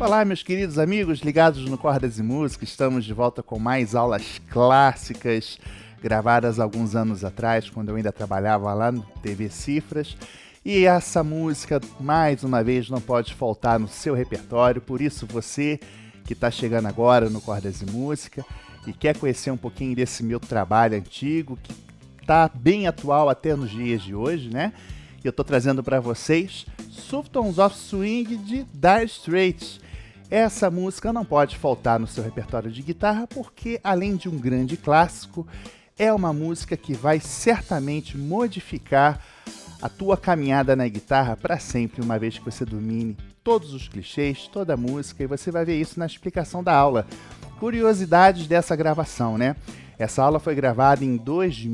Olá, meus queridos amigos ligados no Cordas e Música. Estamos de volta com mais aulas clássicas gravadas alguns anos atrás, quando eu ainda trabalhava lá no TV Cifras. E essa música, mais uma vez, não pode faltar no seu repertório. Por isso, você que está chegando agora no Cordas e Música e quer conhecer um pouquinho desse meu trabalho antigo, que está bem atual até nos dias de hoje, né? Eu estou trazendo para vocês Sultans of Swing de Dire Straits. Essa música não pode faltar no seu repertório de guitarra porque, além de um grande clássico, é uma música que vai certamente modificar a tua caminhada na guitarra para sempre, uma vez que você domine todos os clichês, toda a música, e você vai ver isso na explicação da aula. Curiosidades dessa gravação, né? Essa aula foi gravada em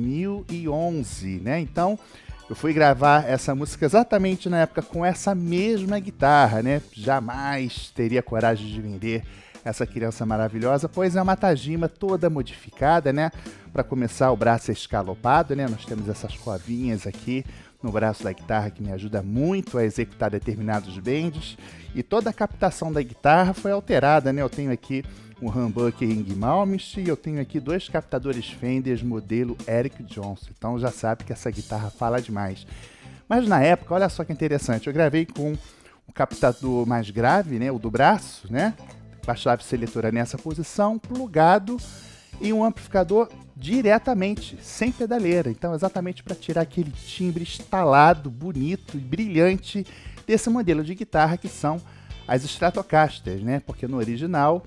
2011, né? Então, eu fui gravar essa música exatamente na época com essa mesma guitarra, né? Jamais teria coragem de vender essa criança maravilhosa, pois é uma Tajima toda modificada, né? Para começar, o braço é escalopado, né? Nós temos essas covinhas aqui no braço da guitarra que me ajuda muito a executar determinados bends, e toda a captação da guitarra foi alterada, né? Eu tenho aqui um humbucker Ing Malmsteen e eu tenho aqui dois captadores Fender modelo Eric Johnson, então já sabe que essa guitarra fala demais. Mas na época, olha só que interessante, eu gravei com um captador mais grave, né? O do braço, né? Com a chave seletora nessa posição, plugado em um amplificador diretamente, sem pedaleira. Então, exatamente para tirar aquele timbre estalado, bonito e brilhante desse modelo de guitarra que são as Stratocasters, né? Porque no original,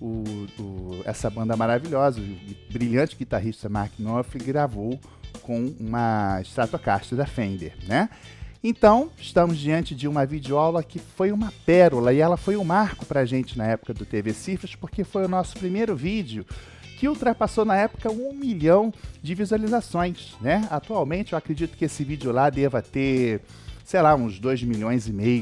essa banda maravilhosa, o brilhante guitarrista Mark Knopfler gravou com uma Stratocaster da Fender, né? Então, estamos diante de uma videoaula que foi uma pérola e ela foi um marco para a gente na época do TV Cifras, porque foi o nosso primeiro vídeo que ultrapassou na época 1 milhão de visualizações, né? Atualmente eu acredito que esse vídeo lá deva ter, sei lá, uns 2,5 milhões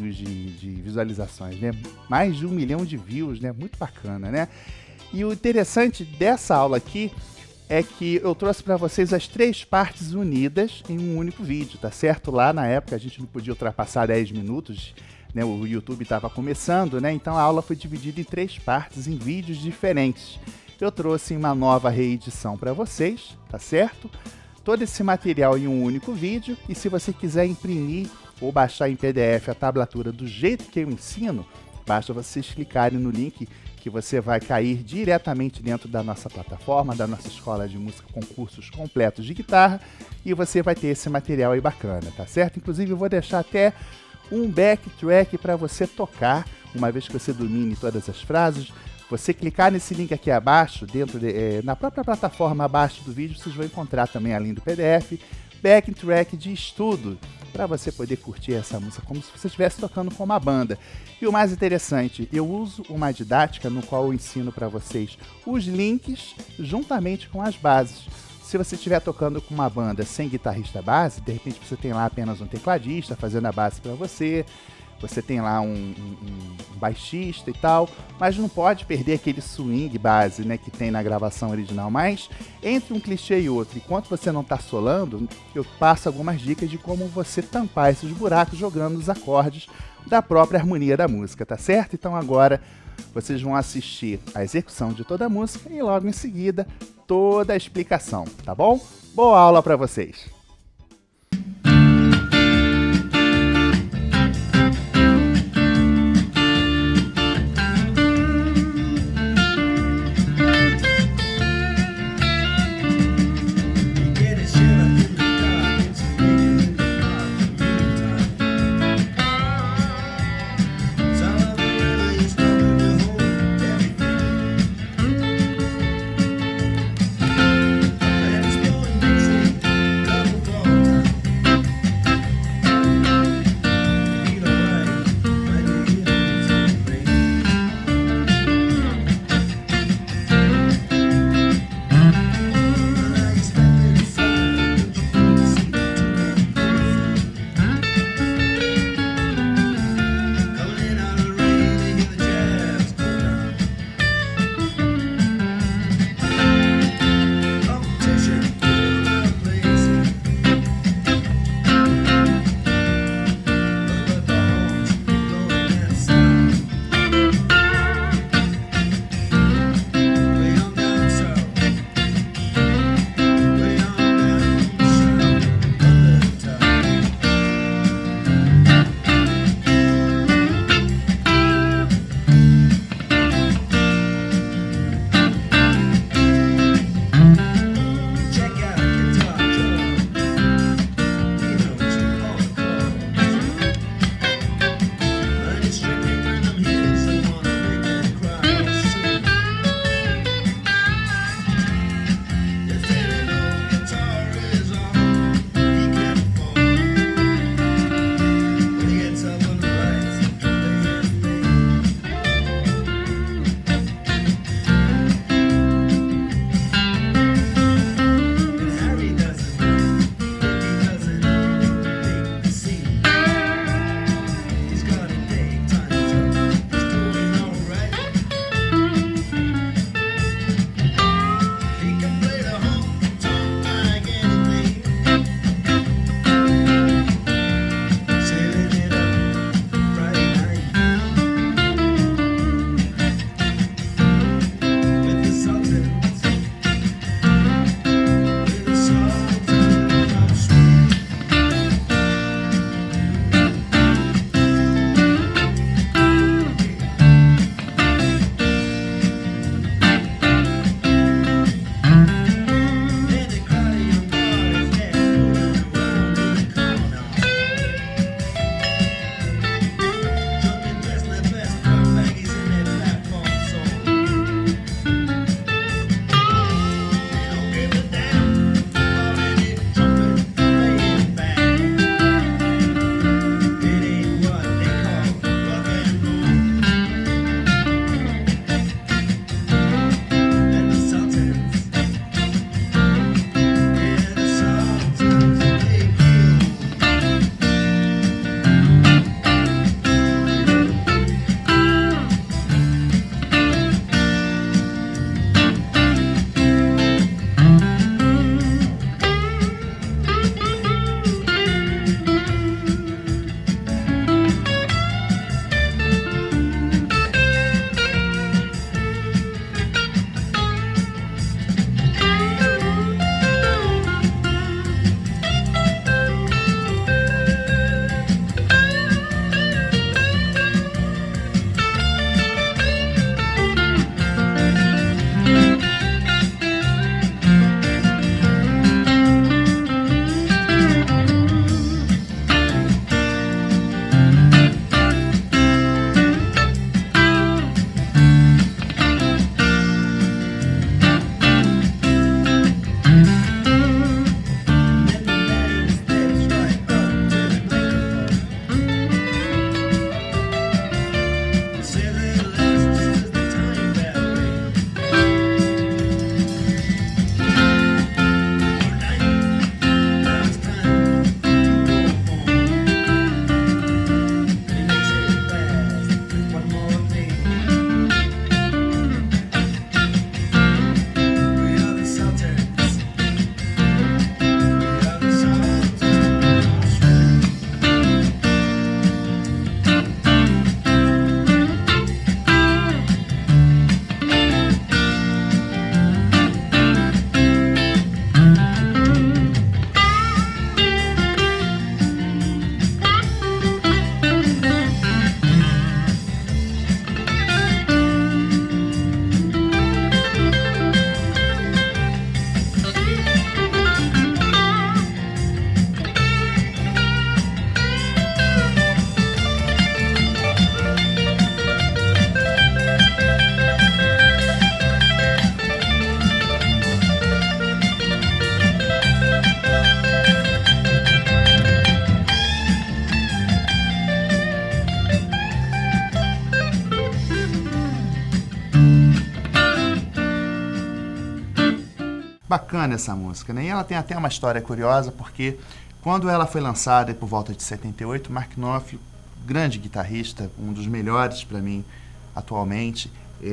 de visualizações, né? Mais de 1 milhão de views, né? Muito bacana, né? E o interessante dessa aula aqui é que eu trouxe para vocês as 3 partes unidas em um único vídeo, tá certo? Lá na época a gente não podia ultrapassar 10 minutos, né? O YouTube estava começando, né? Então a aula foi dividida em 3 partes, em vídeos diferentes. Eu trouxe uma nova reedição para vocês, tá certo? Todo esse material em um único vídeo, e se você quiser imprimir ou baixar em PDF a tablatura do jeito que eu ensino, basta vocês clicarem no link que você vai cair diretamente dentro da nossa plataforma, da nossa escola de música com cursos completos de guitarra, e você vai ter esse material aí bacana, tá certo? Inclusive eu vou deixar até um backtrack para você tocar, uma vez que você domine todas as frases. Você clicar nesse link aqui abaixo, na própria plataforma abaixo do vídeo, vocês vão encontrar também, além do PDF, backtrack de estudo, para você poder curtir essa música como se você estivesse tocando com uma banda. E o mais interessante, eu uso uma didática no qual eu ensino para vocês os links juntamente com as bases. Se você estiver tocando com uma banda sem guitarrista base, de repente você tem lá apenas um tecladista fazendo a base para você, você tem lá um baixista e tal, mas não pode perder aquele swing base, né, que tem na gravação original. Mas entre um clichê e outro, enquanto você não está solando, eu passo algumas dicas de como você tampar esses buracos jogando os acordes da própria harmonia da música, tá certo? Então agora vocês vão assistir a execução de toda a música e logo em seguida toda a explicação, tá bom? Boa aula para vocês! bacana essa música, né? E ela tem até uma história curiosa, porque quando ela foi lançada por volta de 78, Mark Knopfler, grande guitarrista, um dos melhores para mim atualmente,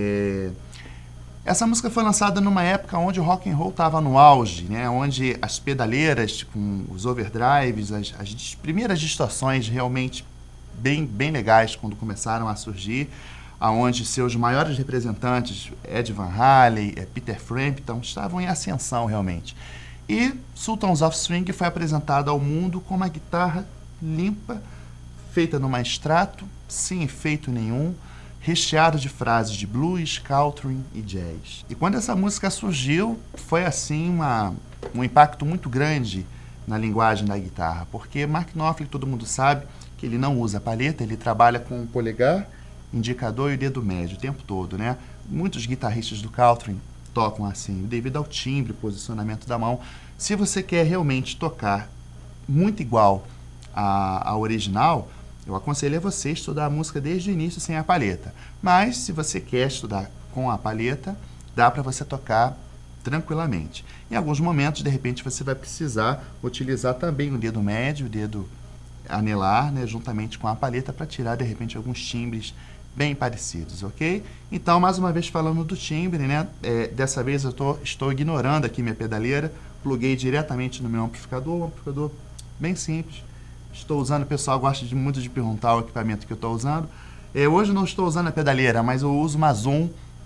essa música foi lançada numa época onde o rock and roll estava no auge, né? Onde as pedaleiras com os overdrives, as primeiras distorções realmente bem legais quando começaram a surgir, aonde seus maiores representantes, Ed Van Halen, Peter Frampton, estavam em ascensão realmente. E Sultans of Swing foi apresentado ao mundo com uma guitarra limpa, feita numa extrato, sem efeito nenhum, recheado de frases de blues, country e jazz. E quando essa música surgiu, foi assim um impacto muito grande na linguagem da guitarra, porque Mark Knopfler, todo mundo sabe que ele não usa palheta, ele trabalha com o polegar, indicador e o dedo médio o tempo todo, né? Muitos guitarristas do country tocam assim, devido ao timbre, posicionamento da mão. Se você quer realmente tocar muito igual ao original, eu aconselho a você estudar a música desde o início sem a palheta. Mas, se você quer estudar com a palheta, dá para você tocar tranquilamente. Em alguns momentos, de repente, você vai precisar utilizar também o dedo médio, o dedo anelar, né, juntamente com a palheta, para tirar, de repente, alguns timbres bem parecidos, ok? Então, mais uma vez falando do timbre, né? Dessa vez eu estou ignorando aqui minha pedaleira, pluguei diretamente no meu amplificador, um amplificador bem simples. Estou usando, o pessoal gosta muito de perguntar o equipamento que eu estou usando. Hoje eu não estou usando a pedaleira, mas eu uso uma Zoom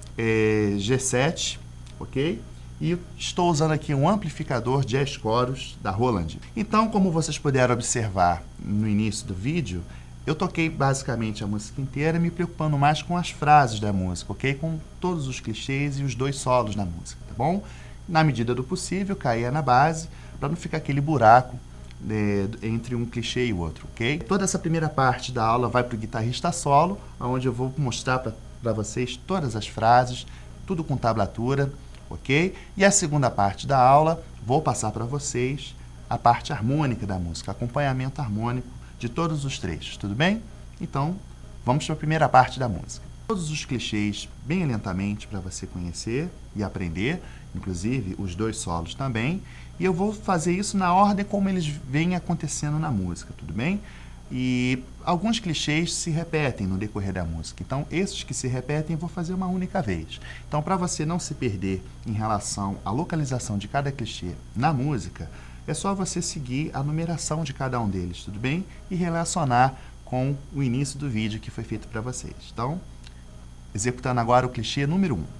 G7, ok? E estou usando aqui um amplificador Jazz Chorus da Roland. Então, como vocês puderam observar no início do vídeo, eu toquei basicamente a música inteira, me preocupando mais com as frases da música, ok? Com todos os clichês e os dois solos da música, tá bom? Na medida do possível, caía na base, para não ficar aquele buraco entre um clichê e o outro, ok? Toda essa primeira parte da aula vai para o guitarrista solo, onde eu vou mostrar para vocês todas as frases, tudo com tablatura, ok? E a segunda parte da aula, vou passar para vocês a parte harmônica da música, acompanhamento harmônico de todos os trechos, tudo bem? Então, vamos para a primeira parte da música. Todos os clichês bem lentamente para você conhecer e aprender, inclusive os dois solos também, e eu vou fazer isso na ordem como eles vêm acontecendo na música, tudo bem? E alguns clichês se repetem no decorrer da música, então esses que se repetem eu vou fazer uma única vez. Então, para você não se perder em relação à localização de cada clichê na música, é só você seguir a numeração de cada um deles, tudo bem? E relacionar com o início do vídeo que foi feito para vocês. Então, executando agora o clichê número 1.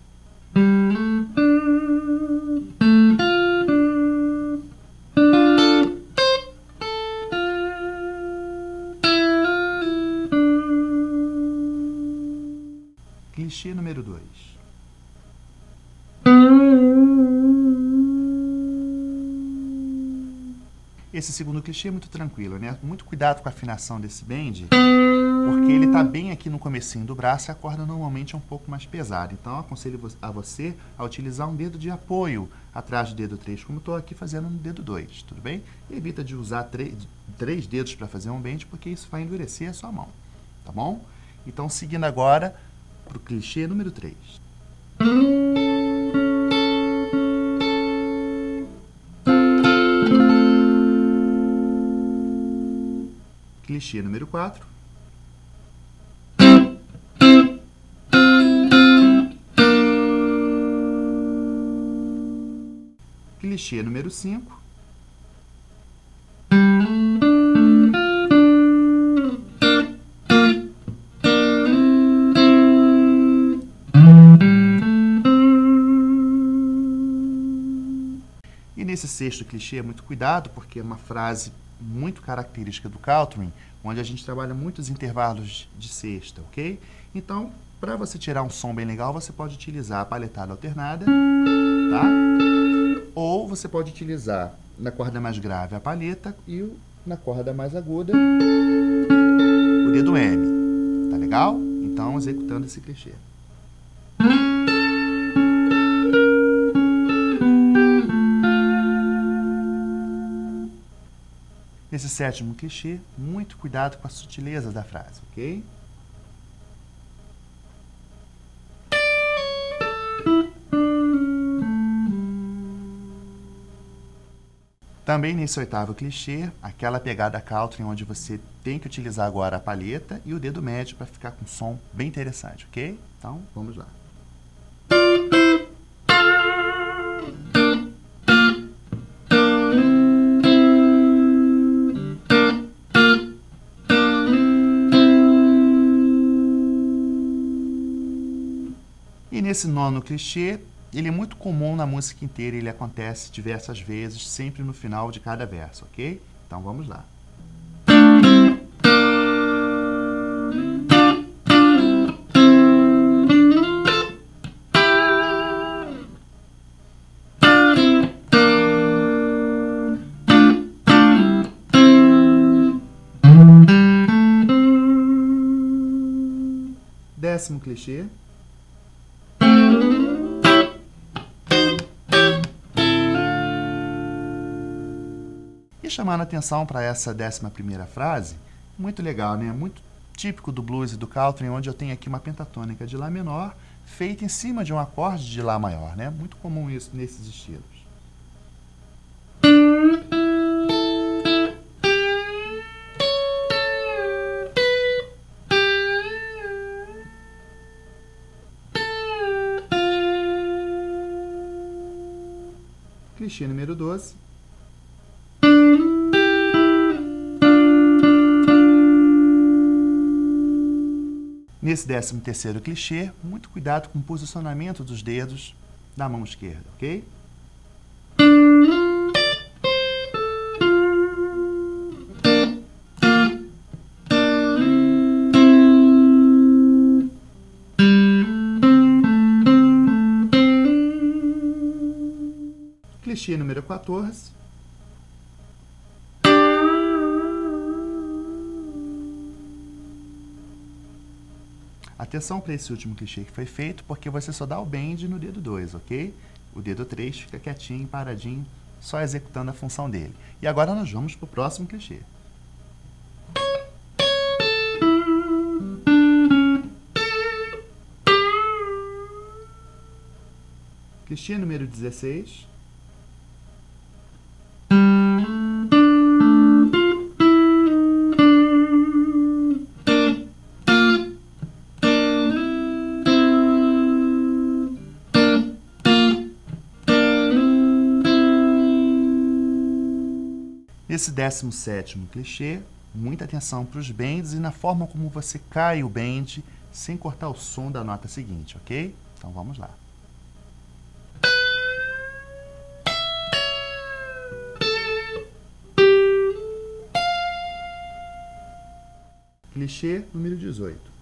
Clichê número 2. Esse segundo clichê é muito tranquilo, né? Muito cuidado com a afinação desse bend, porque ele está bem aqui no comecinho do braço e a corda normalmente é um pouco mais pesada. Então, eu aconselho a você a utilizar um dedo de apoio atrás do dedo 3, como eu estou aqui fazendo no dedo 2, tudo bem? E evita de usar três dedos para fazer um bend, porque isso vai endurecer a sua mão, tá bom? Então, seguindo agora para o clichê número 3. Clichê número 4. Clichê número 5. E nesse sexto clichê, muito cuidado, porque é uma frase muito característica do country, onde a gente trabalha muitos intervalos de sexta, ok? Então, para você tirar um som bem legal, você pode utilizar a palhetada alternada, tá? Ou você pode utilizar na corda mais grave a palheta e na corda mais aguda o dedo M, tá legal? Então, executando esse clichê. Esse sétimo clichê, muito cuidado com as sutilezas da frase, ok? Também nesse oitavo clichê, aquela pegada country onde você tem que utilizar agora a palheta e o dedo médio para ficar com um som bem interessante, ok? Então, vamos lá. E nesse nono clichê, ele é muito comum na música inteira, ele acontece diversas vezes, sempre no final de cada verso, ok? Então vamos lá. Décimo clichê. E chamando a atenção para essa 11ª frase, muito legal, né? Muito típico do blues e do country, onde eu tenho aqui uma pentatônica de Lá menor feita em cima de um acorde de Lá maior, né? Muito comum isso nesses estilos. Clichê número 12. Nesse 13º clichê, muito cuidado com o posicionamento dos dedos da mão esquerda, ok? Clichê número 14. Atenção para esse último clichê que foi feito, porque você só dá o bend no dedo 2, ok? O dedo 3 fica quietinho, paradinho, só executando a função dele. E agora nós vamos para o próximo clichê. Clichê número 16. Nesse 17º clichê, muita atenção para os bends e na forma como você cai o bend sem cortar o som da nota seguinte, ok? Então vamos lá. Clichê número 18.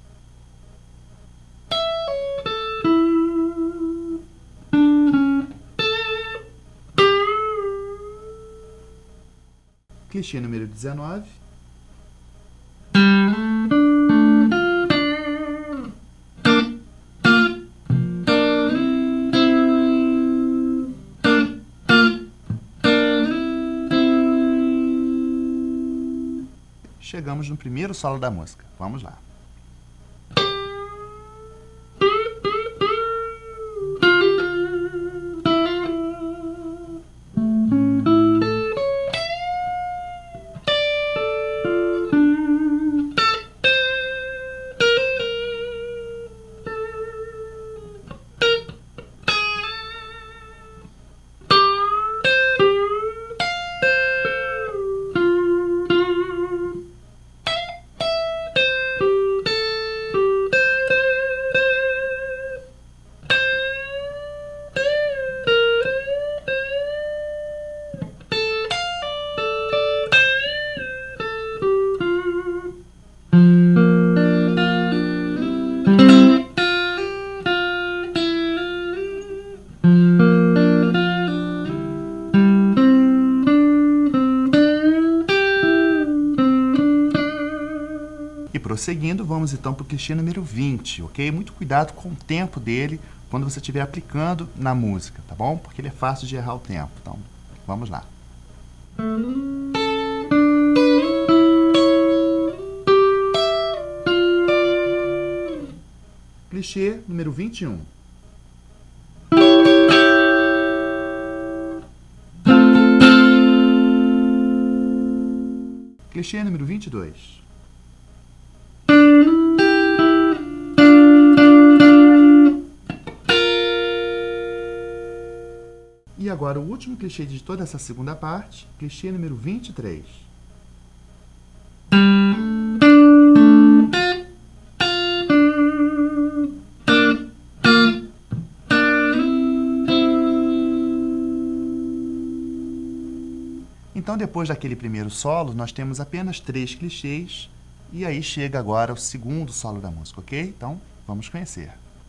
Clichê número 19. Chegamos no primeiro solo da música. Vamos lá. Prosseguindo, vamos então para o clichê número 20, ok? Muito cuidado com o tempo dele quando você estiver aplicando na música, tá bom? Porque ele é fácil de errar o tempo. Então, vamos lá. Clichê número 21. Clichê número 22. E agora o último clichê de toda essa segunda parte, clichê número 23. Então, depois daquele primeiro solo, nós temos apenas 3 clichês, e aí chega agora o segundo solo da música, ok? Então, vamos conhecer.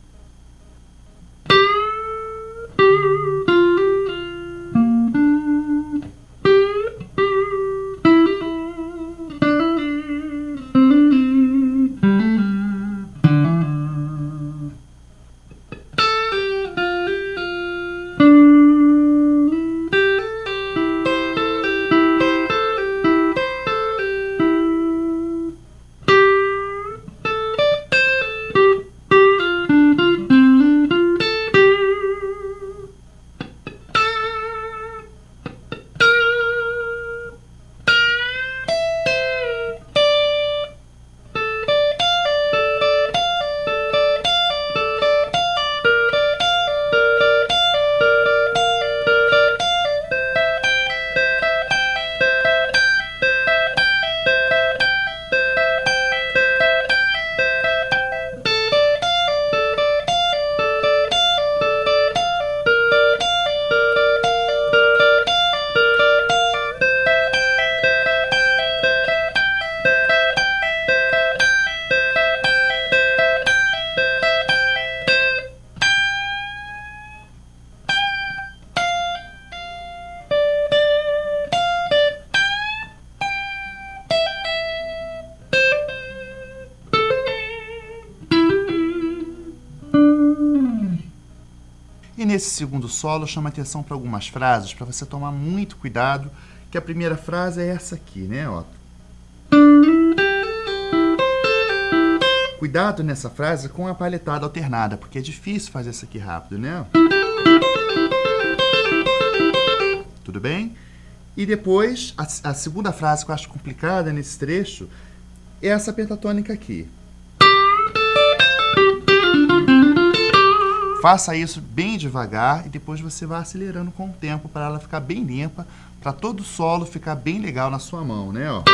E nesse segundo solo, chama atenção para algumas frases, para você tomar muito cuidado, que a primeira frase é essa aqui, né, ó. Cuidado nessa frase com a paletada alternada, porque é difícil fazer isso aqui rápido, né? Tudo bem? E depois, a segunda frase que eu acho complicada nesse trecho é essa pentatônica aqui. Faça isso bem devagar e depois você vai acelerando com o tempo para ela ficar bem limpa, para todo o solo ficar bem legal na sua mão, né? Ó.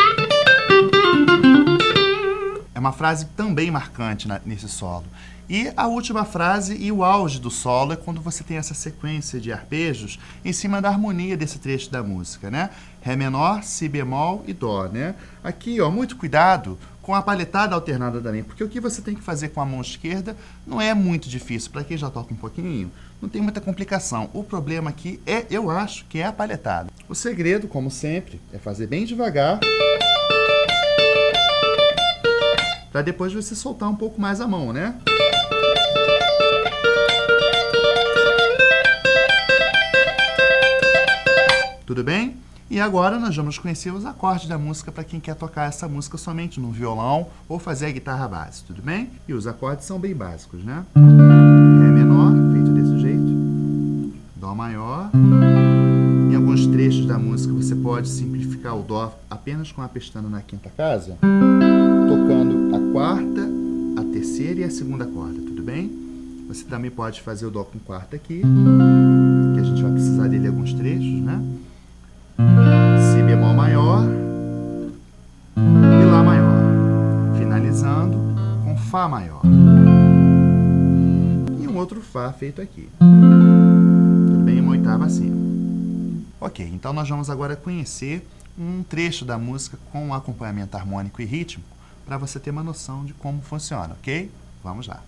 É uma frase também marcante nesse solo. E a última frase e o auge do solo é quando você tem essa sequência de arpejos em cima da harmonia desse trecho da música, né? Ré menor, Si bemol e Dó, né? Aqui, ó, muito cuidado com a paletada alternada também, porque o que você tem que fazer com a mão esquerda não é muito difícil. Para quem já toca um pouquinho, não tem muita complicação. O problema aqui é, eu acho, que é a paletada. O segredo, como sempre, é fazer bem devagar, para depois você soltar um pouco mais a mão, né? Tudo bem? E agora nós vamos conhecer os acordes da música para quem quer tocar essa música somente no violão ou fazer a guitarra base, tudo bem? E os acordes são bem básicos, né? Ré menor, feito desse jeito. Dó maior. Em alguns trechos da música você pode simplificar o Dó apenas com a pestana na quinta casa, tocando a quarta, a terceira e a segunda corda, tudo bem? Você também pode fazer o Dó com quarta aqui, que a gente vai precisar dele em alguns trechos, né? Si bemol maior e Lá maior, finalizando com Fá maior. E um outro Fá feito aqui. Tudo bem? Uma oitava acima. Ok, então nós vamos agora conhecer um trecho da música com acompanhamento harmônico e rítmico para você ter uma noção de como funciona, ok? Vamos lá.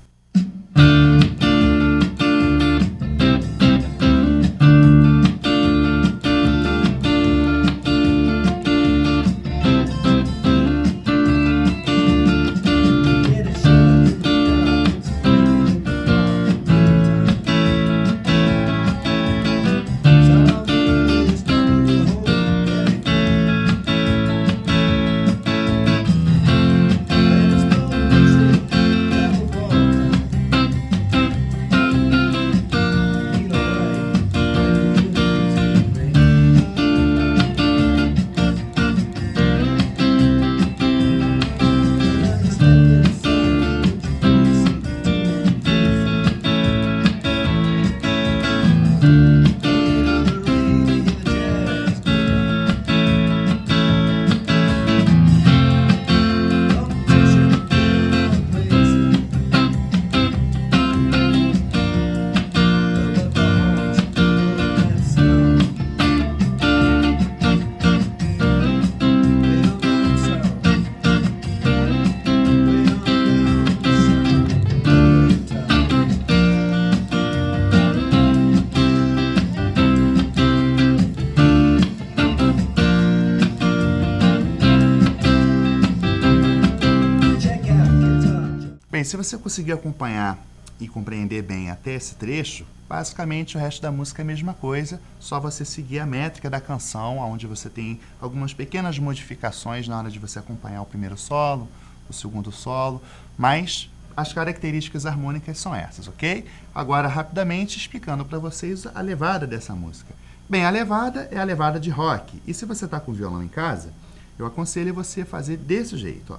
Bem, se você conseguir acompanhar e compreender bem até esse trecho, basicamente o resto da música é a mesma coisa, só você seguir a métrica da canção, onde você tem algumas pequenas modificações na hora de você acompanhar o primeiro solo, o segundo solo, mas as características harmônicas são essas, ok? Agora, rapidamente, explicando para vocês a levada dessa música. Bem, a levada é a levada de rock, e se você está com violão em casa, eu aconselho você fazer desse jeito, ó.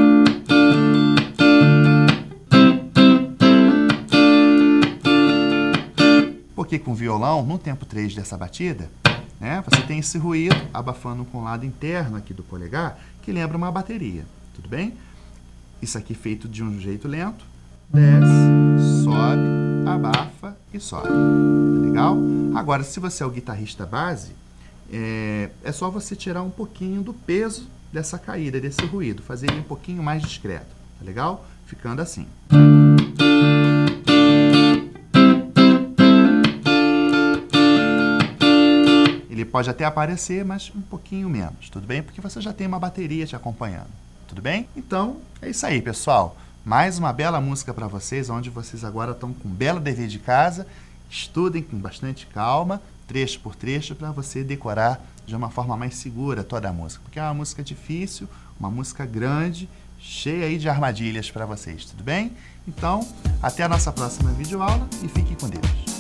Porque com o violão, no tempo 3 dessa batida, né, você tem esse ruído abafando com o lado interno aqui do polegar, que lembra uma bateria, tudo bem? Isso aqui feito de um jeito lento, desce, sobe, abafa e sobe, tá legal? Agora, se você é o guitarrista base, é só você tirar um pouquinho do peso dessa caída, desse ruído, fazer ele um pouquinho mais discreto, tá legal? Ficando assim. Ele pode até aparecer, mas um pouquinho menos, tudo bem? Porque você já tem uma bateria te acompanhando, tudo bem? Então, é isso aí, pessoal. Mais uma bela música para vocês, onde vocês agora estão com um belo dever de casa. Estudem com bastante calma, trecho por trecho, para você decorar de uma forma mais segura toda a música. Porque é uma música difícil, uma música grande, cheia aí de armadilhas para vocês, tudo bem? Então, até a nossa próxima videoaula e fiquem com Deus.